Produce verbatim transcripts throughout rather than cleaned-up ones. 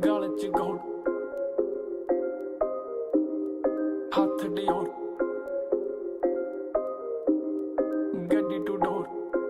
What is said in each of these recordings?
ਗਲ ਚ ਗੋਲ ਹੱਥ ਡਿਓਰ ਗੱਡੀ ਟੂ ਡੋਰ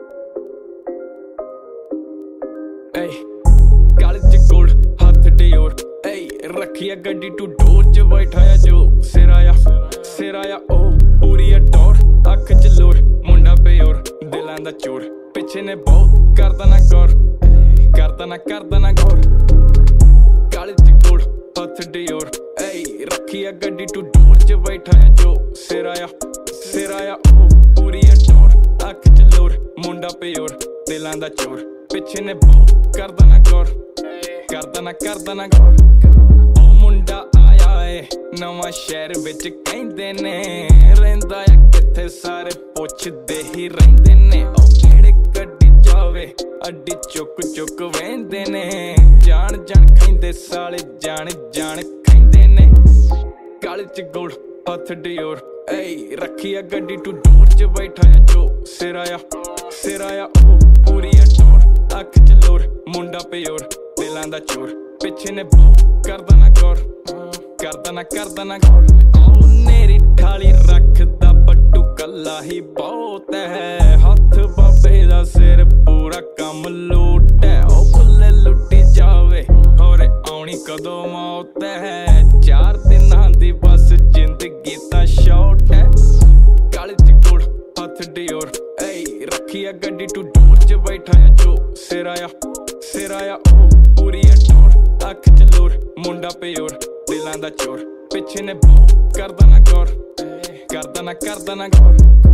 ਏ ਗਲ ਚ ਗੋਲ ਹੱਥ ਡਿਓਰ ਏ ਰੱਖਿਆ ਗੱਡੀ ਟੂ ਡੋਰ ਚ ਬੈਠਾਇਆ ਜੋ ਸਿਰਾਇਆ ਸਿਰਾਇਆ ਉਹ ਪੂਰੀ ਆ ਟੌਰ ਅੱਖ ਚ ਲੋਰ ਮੁੰਡਾ ਪਿਓਰ ਦਿਲਾਂ ਦਾ ਚੋਰ ਪਿੱਛੇ ਨੇ ਬਹੁਤ ਕਰਦਾ ਨਾ ਗੌਰ ਕਰਦਾ ਨਾ ਕਰਦਾ ਨਾ ਗੌਰ ਕਾਲੇ ਚ ਗੋਲ ਹੱਥ ਡਿਓਰ ਏ ਰੱਖਿਆ ਗੱਡੀ ਟੂ ਡੋਰ ਚ ਬੈਠਾਇਆ ਜੋ ਸਿਰਾਇਆ ਸਿਰਾਇਆ ਉਹ ਪੂਰੀ ਆ ਟੌਰ ਅੱਖ ਚ ਲੋਰ ਮੁੰਡਾ ਪਿਓਰ ਦਿਲਾਂ ਦਾ ਚੋਰ ਪਿੱਛੇ ਨੇ ਬਹੁਤ ਕਰਦਾ ਨਾ ਗੌਰ ਕਰਦਾ ਨਾ ਕਰਦਾ ਨਾ ਗੌਰ ਉਹ ਮੁੰਡਾ ਆਇਆ ਏ ਨਵਾਂ ਸ਼ਹਿਰ ਵਿੱਚ ਕਹਿੰਦੇ ਨੇ ਰਹਿੰਦਾ ਆ ਕਿੱਥੇ ਸਾਰੇ ਪੁੱਛਦੇ ਹੀ ਰਹਿੰਦੇ ਨੇ ਉਹ ਕਿਹੜੇ ਗੱਡੀ ਜਾਵੇ ਅੱਡੀ ਚੁੱਕ ਚੁੱਕ ਵਹਿੰਦੇ ਨੇ ਜਾਣ ਜਾਣ ਕਹਿੰਦੇ ਸਾਲੇ ਜਾਣ ਜਾਣ ਕਹਿੰਦੇ ਨੇ ਕਾਲੇ ਚ ਗੋਲ ਹੱਥ ਡਿਓਰ ਏ ਰੱਖਿਆ ਗੱਡੀ ਟੂ ਡੋਰ ਚ ਬੈਠਾਇਆ ਜੋ ਸਿਰਾਇਆ ਸਿਰਾਇਆ ਉਹ ਪੂਰੀ ਆ ਟੌਰ ਅੱਖ ਚ ਲੋਰ ਮੁੰਡਾ ਪਿਓਰ ਦਿਲਾਂ ਦਾ ਚੋਰ ਪਿੱਛੇ ਨੇ ਬਹੁਤ ਕਰਦਾ ਨਾ ਗੌਰ ਕਰਦਾ ਨਾ ਕਰਦਾ ਨਾ ਗੌਰ ਉਹ ਨੇਰੀ ਠਾਲੀ ਰੱਖਦਾ ਬੱਟੂ ਕੱਲਾ ਹੀ ਬਹੁਤ ਹੈ ਹੱਥ ਬਾਬੇ ਦਾ ਸਿਰ ਪੂਰਾ ਕੰਮ ਲੂਟ ਹੈ ਉਹ ਖੁੱਲੇ ਲੁੱਟੀ ਜਾਵੇ ਹੋਰੇ ਆਉਣੀ ਕਦੋਂ ਮੌਤ ਹੈ ਚਾਰ ਦਿਨਾਂ ਦੀ ਬਸ ਜ਼ਿੰਦਗੀ ਤਾਂ ਸ਼ਾਰਟ ਹੈ ਕਾਲੇ ਚ ਗੋਲ ਹੱਥ ਡਿਓਰ ਏ ਰੱਖਿਆ ਗੱਡੀ ਟੂ ਡੋਰ ਚ ਬੈਠਾਇਆ ਜੋ ਸਿਰਾਇਆ ਸਿਰਾਇਆ ਉਹ ਪੂਰੀ ਆ ਟੌਰ ਅੱਖ ਚ ਲੋਰ ਮੁੰਡਾ ਪਿਓਰ ਦਿਲਾਂ ਦਾ ਚੋਰ ਪਿੱਛੇ ਨੇ ਬਹੁਤ ਕਰਦਾ ਨਾ ਗੌਰ ਕਰਦਾ ਨਾ ਕਰਦਾ ਨਾ ਗੌਰ